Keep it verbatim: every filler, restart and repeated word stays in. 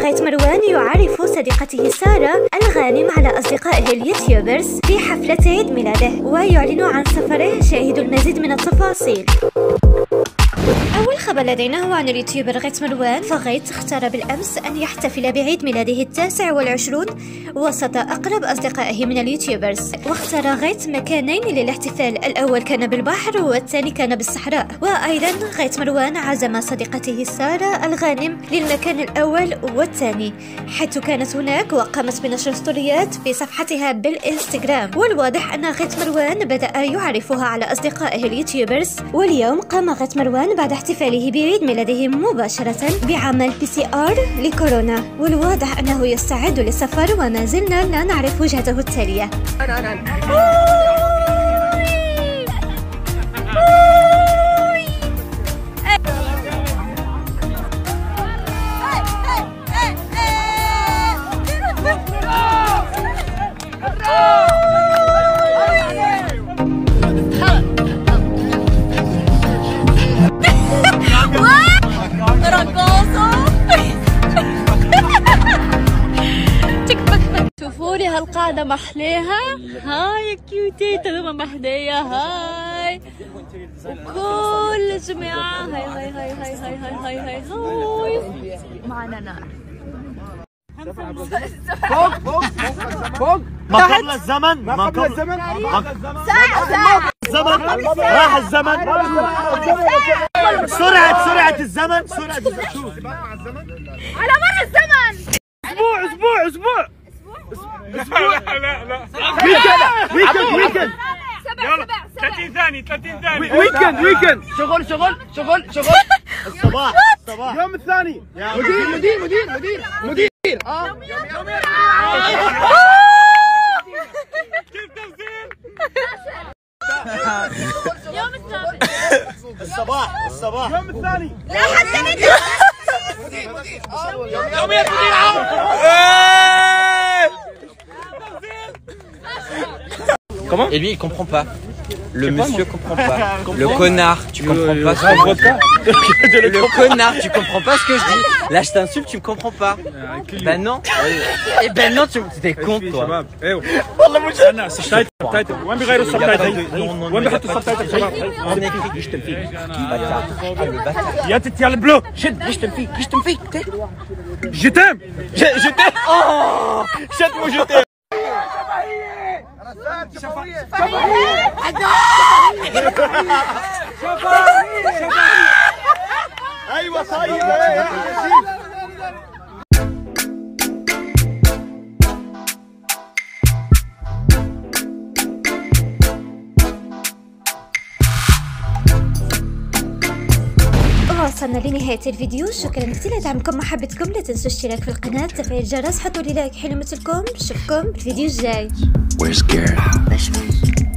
غيث مروان يعرف صديقته سارة الغانم على أصدقائه اليوتيوبرز في حفلة عيد ميلاده، ويعلن عن سفره. شاهدوا المزيد من التفاصيل. أول خبر لدينا هو عن اليوتيوبر غيث مروان، فغيث اختار بالأمس أن يحتفل بعيد ميلاده التاسع والعشرون وسط أقرب أصدقائه من اليوتيوبرز، واختار غيث مكانين للاحتفال، الأول كان بالبحر والثاني كان بالصحراء. وأيضا غيث مروان عزم صديقته سارة الغانم للمكان الأول والثاني، حيث كانت هناك وقامت بنشر ستوريات في صفحتها بالإنستغرام. والواضح أن غيث مروان بدأ يعرفها على أصدقائه اليوتيوبرز، واليوم قام غيث مروان بعد احتفاله بعيد ميلاده مباشرة بعمل بي سي آر لكورونا، والواضح أنه يستعد للسفر وما زلنا لا نعرف وجهته التالية. شوفوا لي هالقاعدة محليها، هاي كيوتي تمام محلية، هاي وكل الجماعة هاي هاي هاي هاي هاي هاي هاي هاي هاي معنا نار. فوق فوق فوق ما قبل الزمن، ما قبل الزمن، ساعة ساعة الزمن راح الزمن. سرعة سرعة الزمن، سرعة الزمن على مر الزمن. اسبوع اسبوع اسبوع اسبوع. لا لا لا ويكند ويكند ويكند يلا ثلاثين ثانية ثلاثين ثانية ويكند ويكند شغل شغل شغل شغل الصباح الصباح اليوم الثاني مدير مدير مدير مدير مدير اه كيف تنزيل يوم الثاني الصباح الصباح اليوم الثاني لا حتى ندي يوم يا مدير. Comment? Et lui il comprend pas. Le monsieur comprend pas. Le connard, tu comprends pas ce que je dis. Le connard, tu comprends pas ce que je dis. Là je t'insulte, tu me comprends pas. Ben non. Et ben non, tu t'es con toi. والله مش انا سبتايتل سبتايتل وين بيغيروا السبتايتل؟ وين بيحطوا السبتايتل شباب؟ On écrit يشتم فيك. يا تت يا البلو شد يشتم فيك يشتم فيك جتم جتم اه شتموا جتم. شفافية شفافية ايوه طيب. وصلنا لنهاية الفيديو، شكرا كثير لدعمكم ومحبتكم. لا تنسوا الاشتراك في القناة، تفعيل الجرس، حطوا لي لايك حلو مثلكم. نشوفكم بالفيديو الجاي.